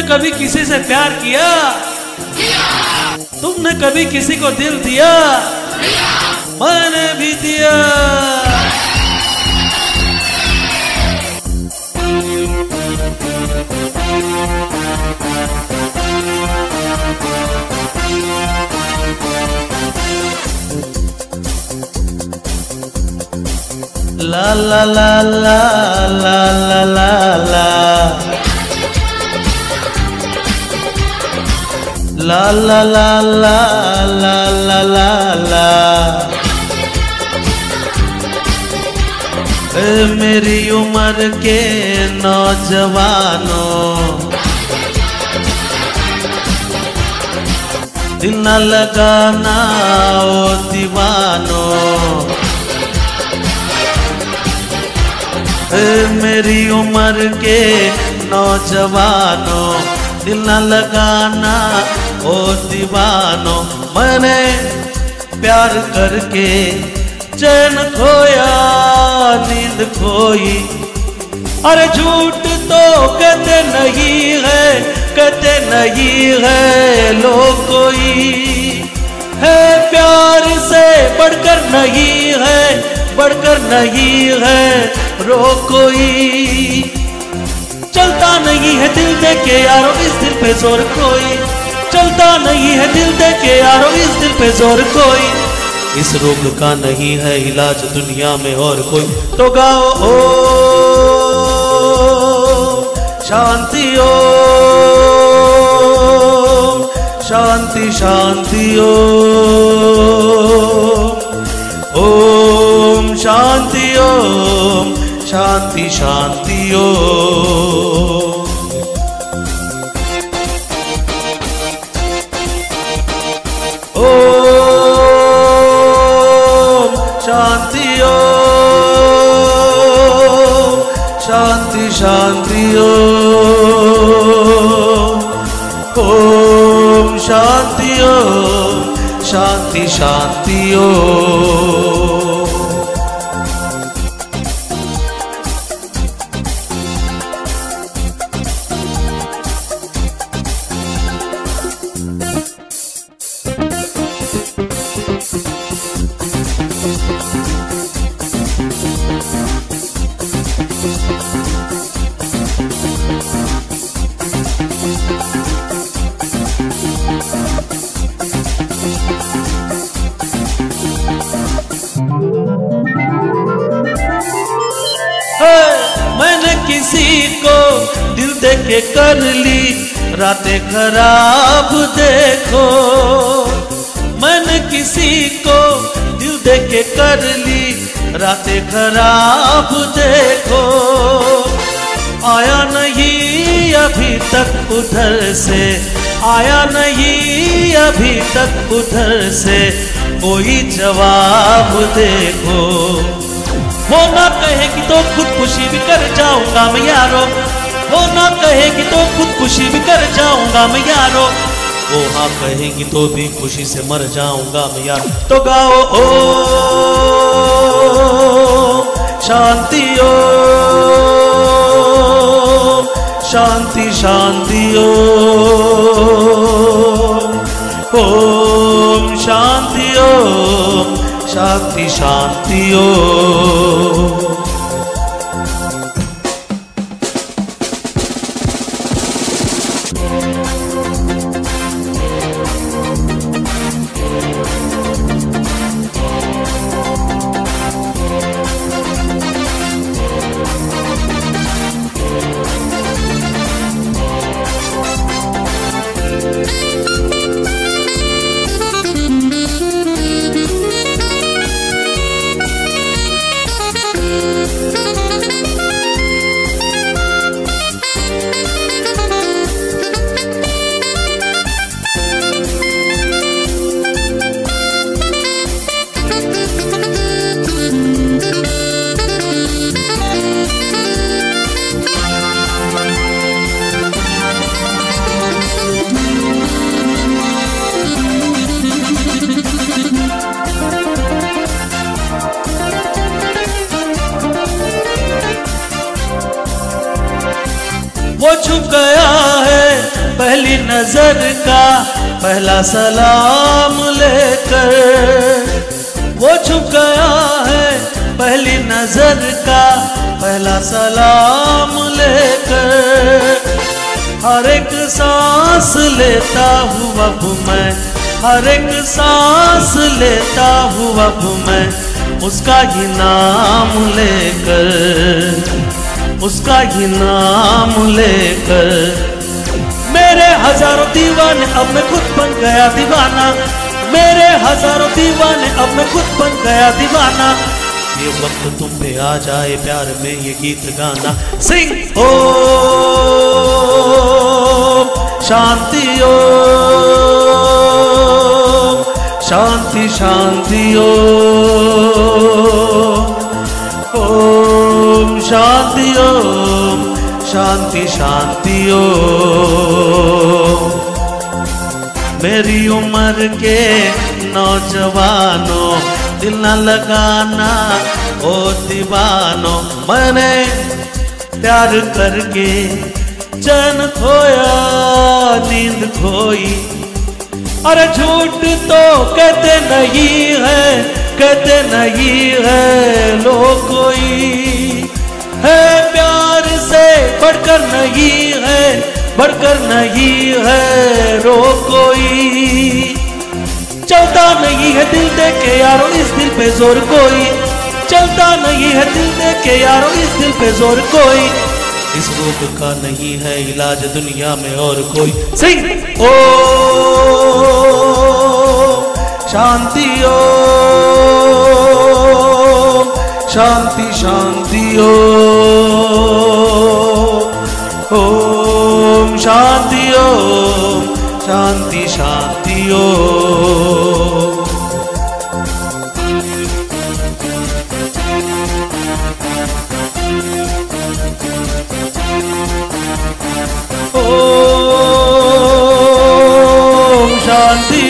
कभी किसी से प्यार किया? तुमने कभी किसी को दिल दिया? मैंने भी दिया। ला ला ला ला ला ला ला ला ला ला ला ला ला ला ला। मेरी उम्र के नौजवानों, दिल न लगाना ओ दीवानों। मेरी उम्र के नौजवानों, दिल न लगाना ओ दीवानों। मैंने प्यार करके चैन खोया, नींद खोई। अरे झूठ तो कहते नहीं है, कहते नहीं है लोग कोई। है प्यार से बढ़कर नहीं है, बढ़कर नहीं है रो कोई। चलता नहीं है दिल दे के यारो इस दिल पे जोर कोई। चलता नहीं है दिल दे के यारो इस दिल पे जोर कोई। इस रोग का नहीं है इलाज दुनिया में और कोई। तो गाओ ओ शांति ओ शांति शांति ओ ओम शांति ओम शांति शांति ओम। शांति ओम शांति शांति ओम शांति ओम शांति शांति ओम। मैंने किसी को दिल दे के कर ली रातें खराब देखो। मैंने किसी को दिल दे के कर ली रातें खराब देखो। आया नहीं अभी तक उधर से, आया नहीं अभी तक उधर से कोई जवाब देखो। वो ना कहेगी तो खुदकुशी भी कर जाऊंगा मैं यारो। वो ना कहेगी तो खुदकुशी भी कर जाऊंगा मैं यारो। वो हाँ कहेगी तो भी खुशी से मर जाऊंगा मैं यार। तो गाओ ओ शांति ओ शांति शांति ओम शांति ओम शांति शांति ओम। वो छुप गया है पहली नजर का पहला सलाम लेकर। वो छुप गया है पहली नजर का पहला सलाम लेकर। हर एक सांस लेता हूँ अब मैं, हर एक सांस लेता हूँ अब मैं, उसका ही नाम लेकर, उसका ही नाम लेकर। मेरे हजारों दीवाने अब मैं खुद बन गया दीवाना, मेरे हजारों दीवाने अब मैं खुद बन गया दीवाना। ये वक्त तुम पे आ जाए प्यार में ये गीत गाना। सिंग ओ शांति ओ शांति शांति ओम शांति ओम शांति शांति ओम। मेरी उम्र के नौजवानों दिल न लगाना ओ दीवानों। मैंने प्यार करके चैन खोया नींद खोई। अरे झूठ तो कहते नहीं है, कहते नहीं है लोग कोई है। प्यार से बढ़कर नहीं है, बढ़कर नहीं है रो कोई। चलता नहीं है दिल दे के यारो इस दिल पे जोर कोई, चलता नहीं है दिल दे के यारो इस दिल पे जोर कोई। इस रोग का नहीं है इलाज दुनिया में और कोई। सिंह ओ शांति ओ शांति शांति ओम शांति ओम शांति शांति ओम। ओम शांति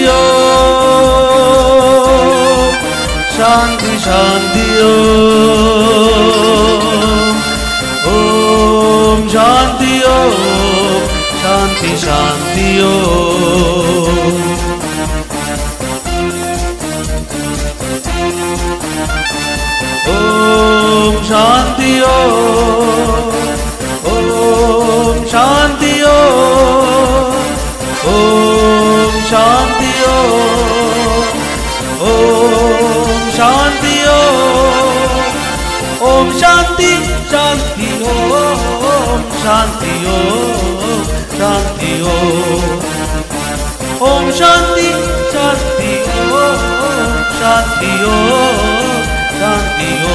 ओम शांति शांति ओम शांति ओम शांति शांति ओम। ओम शांति ओम शांति ओम शांति ओम शांति ओम शांति शांति ओम शांति शांति ओम शांति शांति शांति शांति